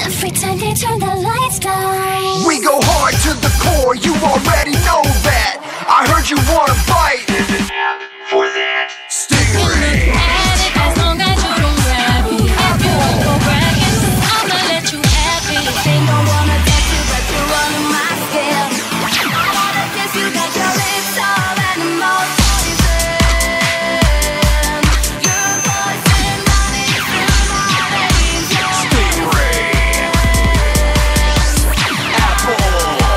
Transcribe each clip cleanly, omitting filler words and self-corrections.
Every time they turn the lights down, we go hard to the core, you already know that. I heard you wanna bite for that Stingray. as long as you don't grab it. If you won't go bragging, I'ma let you have it. They don't wanna touch you, but you're running my scale. I wanna kiss you, got your lips all animal poison. Your poison running through my veins. Stingray. Apple.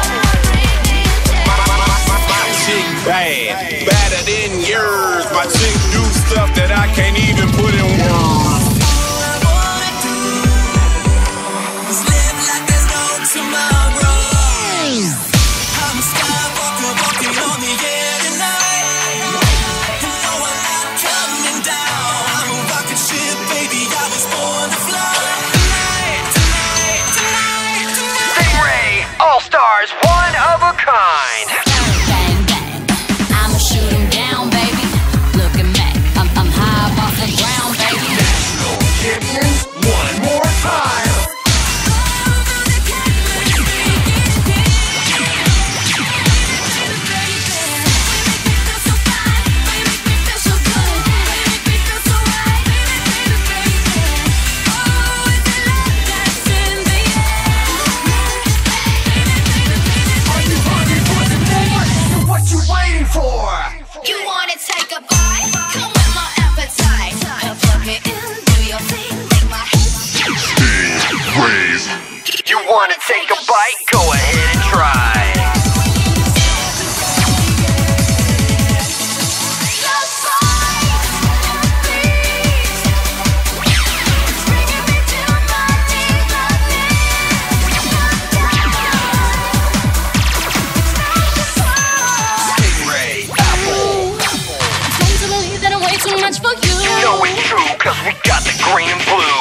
My chick bad, badder than yours. My chick do stuff that I can't even put in words. All I wanna do is live like there's no tomorrow. I'm a skywalker walking on the air tonight. And no, I'm not coming down. I'm a rocket ship, baby. I was born to fly. Tonight, tonight, tonight, tonight. Stingray, all stars, one of a kind. Bang, bang, I'ma shoot 'em down, baby. Look at me, I'm high up off the ground, baby. National champions, one more time. Are you hungry for some more? So what you waiting for? You wanna take a bite? Come with my appetite. Plug it in, do your thing, make my head You wanna take a bite? Go ahead and try. Stingray, apple. Tend to believe that I'm way too much for you. You know it's true, cause we got the green and blue.